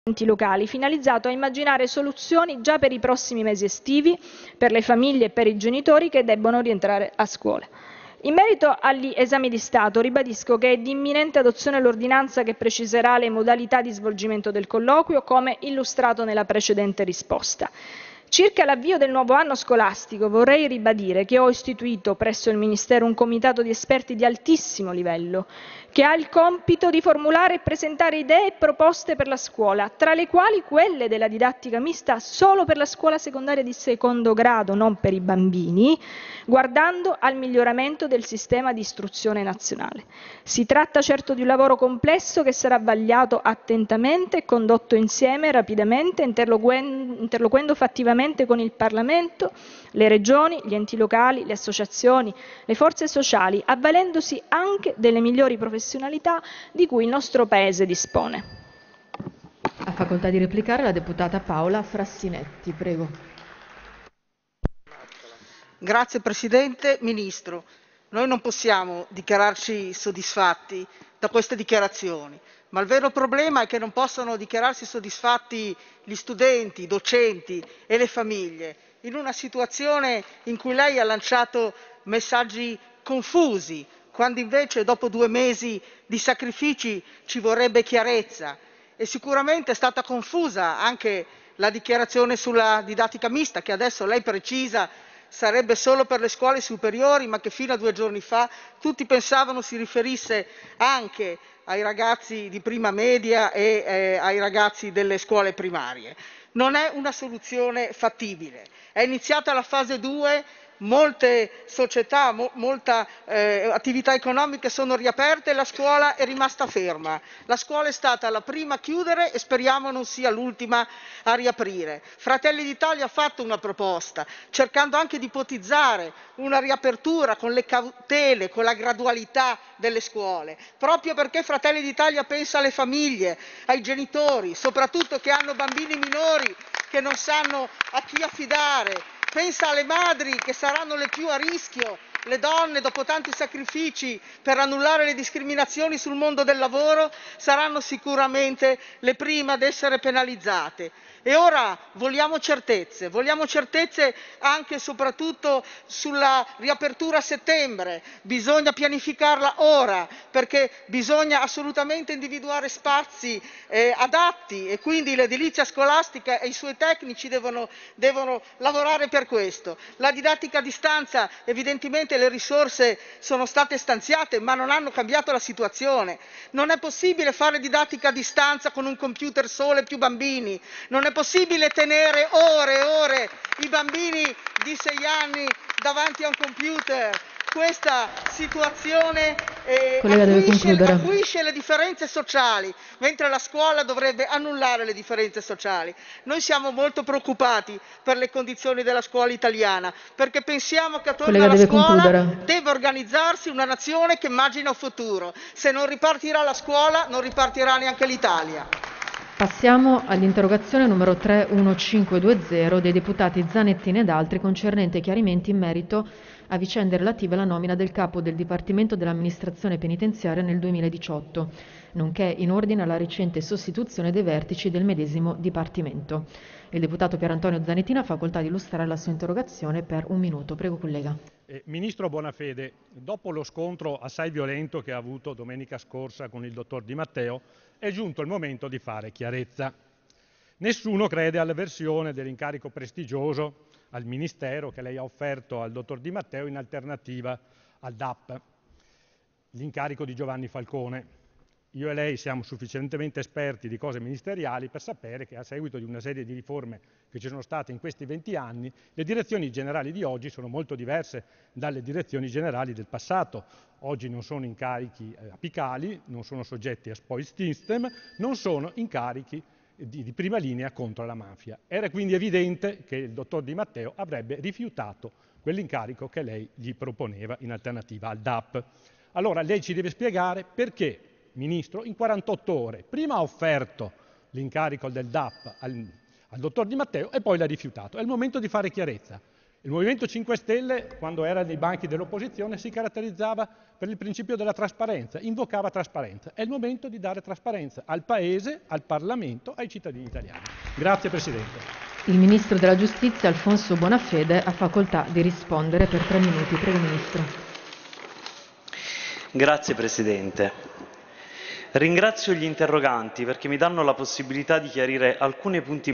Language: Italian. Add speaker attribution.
Speaker 1: enti locali, finalizzato a immaginare soluzioni già per i prossimi mesi estivi, per le famiglie e per i genitori che debbono rientrare a scuola. In merito agli esami di Stato, ribadisco che è di imminente adozione l'ordinanza che preciserà le modalità di svolgimento del colloquio, come illustrato nella precedente risposta. Circa l'avvio del nuovo anno scolastico, vorrei ribadire che ho istituito presso il Ministero un comitato di esperti di altissimo livello, che ha il compito di formulare e presentare idee e proposte per la scuola, tra le quali quelle della didattica mista solo per la scuola secondaria di secondo grado, non per i bambini, guardando al miglioramento del sistema di istruzione nazionale. Si tratta certo di un lavoro complesso che sarà vagliato attentamente e condotto insieme, rapidamente, interloquendo fattivamente con il Parlamento, le regioni, gli enti locali, le associazioni, le forze sociali, avvalendosi anche delle migliori professionalità di cui il nostro Paese dispone.
Speaker 2: Ha facoltà di replicare la deputata Paola Frassinetti, prego.
Speaker 3: Grazie Presidente. Ministro, noi non possiamo dichiararci soddisfatti da queste dichiarazioni, ma il vero problema è che non possono dichiararsi soddisfatti gli studenti, i docenti e le famiglie, in una situazione in cui lei ha lanciato messaggi confusi, quando invece dopo 2 mesi di sacrifici ci vorrebbe chiarezza. E sicuramente è stata confusa anche la dichiarazione sulla didattica mista, che adesso lei precisa sarebbe solo per le scuole superiori, ma che fino a 2 giorni fa tutti pensavano si riferisse anche ai ragazzi di prima media e ai ragazzi delle scuole primarie. Non è una soluzione fattibile. È iniziata la fase 2, molte società, molte attività economiche sono riaperte e la scuola è rimasta ferma. La scuola è stata la prima a chiudere e speriamo non sia l'ultima a riaprire. Fratelli d'Italia ha fatto una proposta, cercando anche di ipotizzare una riapertura con le cautele, con la gradualità delle scuole, proprio perché Fratelli d'Italia pensa alle famiglie, ai genitori, soprattutto che hanno bambini minori che non sanno a chi affidare. Pensa alle madri che saranno le più a rischio, le donne dopo tanti sacrifici per annullare le discriminazioni sul mondo del lavoro saranno sicuramente le prime ad essere penalizzate. E ora vogliamo certezze anche e soprattutto sulla riapertura a settembre. Bisogna pianificarla ora, perché bisogna assolutamente individuare spazi adatti e quindi l'edilizia scolastica e i suoi tecnici devono lavorare per questo. La didattica a distanza, evidentemente le risorse sono state stanziate, ma non hanno cambiato la situazione. Non è possibile fare didattica a distanza con un computer solo e più bambini. Non è possibile tenere ore e ore i bambini di 6 anni davanti a un computer. Questa situazione acuisce le differenze sociali, mentre la scuola dovrebbe annullare le differenze sociali. Noi siamo molto preoccupati per le condizioni della scuola italiana, perché pensiamo che attorno alla scuola deve organizzarsi una nazione che immagina un futuro. Se non ripartirà la scuola, non ripartirà neanche l'Italia.
Speaker 2: Passiamo all'interrogazione numero 31520 dei deputati Zanettini ed altri, concernente chiarimenti in merito a vicende relative alla nomina del capo del Dipartimento dell'Amministrazione Penitenziaria nel 2018, nonché in ordine alla recente sostituzione dei vertici del medesimo Dipartimento. Il deputato Pierantonio Zanettini ha facoltà di illustrare la sua interrogazione per 1 minuto. Prego, collega.
Speaker 4: Ministro Bonafede, dopo lo scontro assai violento che ha avuto domenica scorsa con il dottor Di Matteo, è giunto il momento di fare chiarezza. Nessuno crede alla versione dell'incarico prestigioso al Ministero che lei ha offerto al dottor Di Matteo in alternativa al DAP, l'incarico di Giovanni Falcone. Io e lei siamo sufficientemente esperti di cose ministeriali per sapere che a seguito di una serie di riforme che ci sono state in questi 20 anni, le direzioni generali di oggi sono molto diverse dalle direzioni generali del passato. Oggi non sono incarichi apicali, non sono soggetti a spoil system, non sono incarichi di prima linea contro la mafia. Era quindi evidente che il dottor Di Matteo avrebbe rifiutato quell'incarico che lei gli proponeva in alternativa al DAP. Allora lei ci deve spiegare perché, Ministro, in 48 ore prima ha offerto l'incarico del DAP al dottor Di Matteo e poi l'ha rifiutato. È il momento di fare chiarezza. Il Movimento 5 Stelle, quando era nei banchi dell'opposizione, si caratterizzava per il principio della trasparenza, invocava trasparenza. È il momento di dare trasparenza al Paese, al Parlamento, ai cittadini italiani. Grazie Presidente.
Speaker 2: Il Ministro della Giustizia, Alfonso Bonafede, ha facoltà di rispondere per 3 minuti. Prego, Ministro.
Speaker 5: Grazie Presidente. Ringrazio gli interroganti perché mi danno la possibilità di chiarire alcuni punti